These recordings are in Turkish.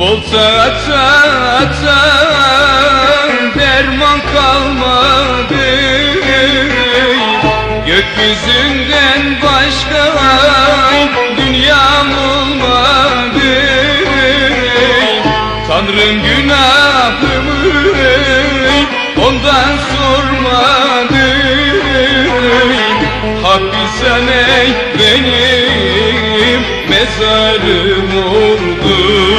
Volta ata ata derman kalmadı. Gökyüzünden başka dünyam olmadı. Tanrım günahımı ondan sormadı. Hapishane benim mezarım oldu.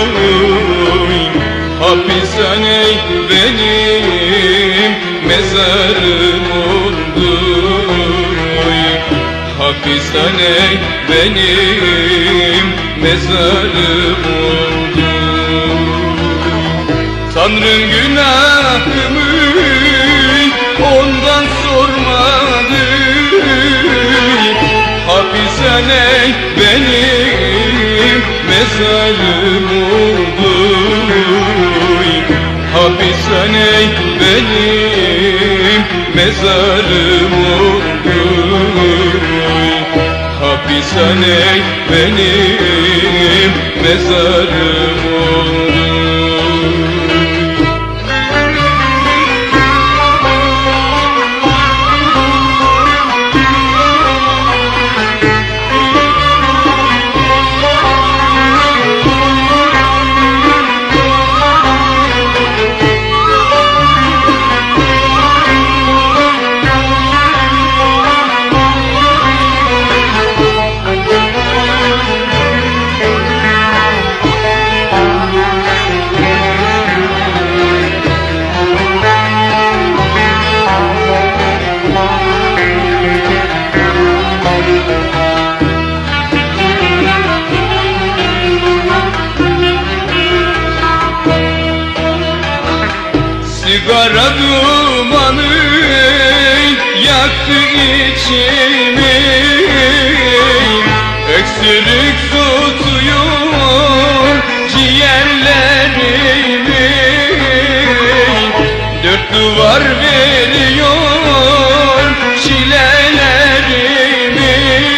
Hapishane benim mezarım oldu. Hapishane benim mezarım oldu. Tanrım günahımı ondan sormadı. Hapishane benim mezarım oldu. Hapishane benim mezarım oldu. Hapishane benim mezarım oldu. Sigara dumanı yaktı içimi. Öksürük tutuyor ciğerlerimi. Dört duvar veriyor çilelerimi.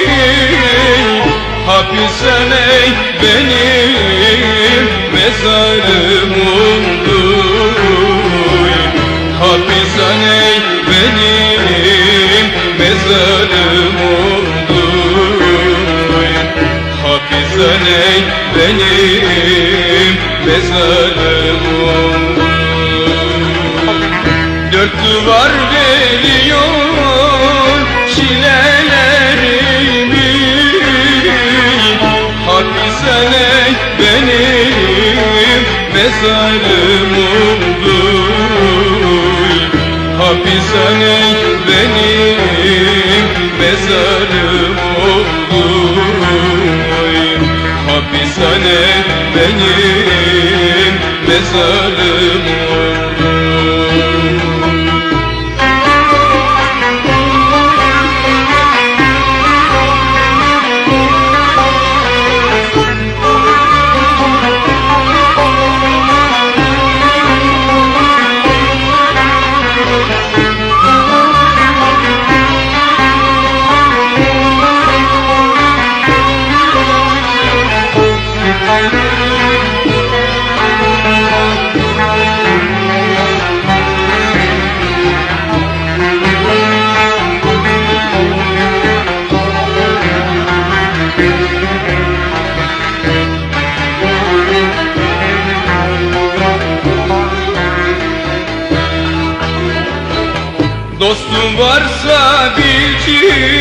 Hapishane benim mezarım oldu. Hapishane benim mezarım oldu. Hapishane benim mezarım oldu. Dört duvar veriyor çilelerimi. Hapishane benim mezarım oldu. Hapishane benim mezarım oldu. Hapishane benim mezarım oldu. Dostum varsa bil ki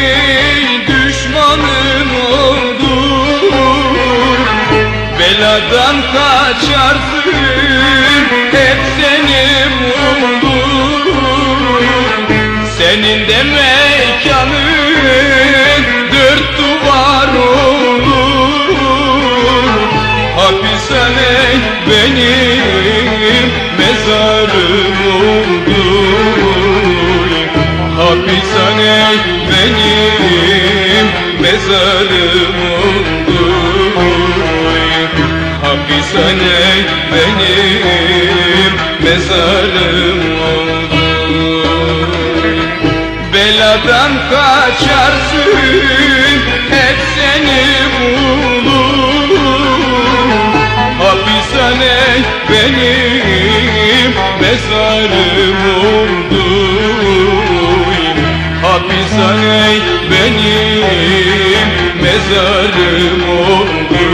düşmanın olur. Beladan kaçarsın hep seni bulur. Senin de mekanın dört duvar olur. Hapishane benim mezarım oldu. Hapishane benim mezarım oldu. Hapishane benim mezarım oldu. Beladan kaçarsın hep seni bulur. Hapishane Hapishane benim mezarım oldu. Hapishane benim mezarım oldu.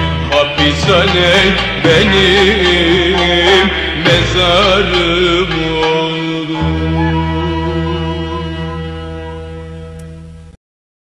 Hapishane benim mezarım oldu.